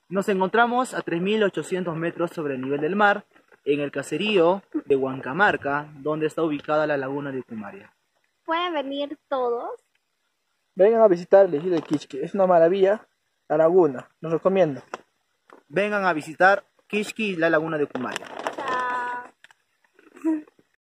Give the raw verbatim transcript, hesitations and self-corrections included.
Nos encontramos a tres mil ochocientos metros sobre el nivel del mar, en el caserío de Huancamarca, donde está ubicada la laguna de Cumaria. ¿Pueden venir todos? Vengan a visitar el ejido de Quisqui, es una maravilla la laguna, los recomiendo. Vengan a visitar Quisqui y la laguna de Cumaria.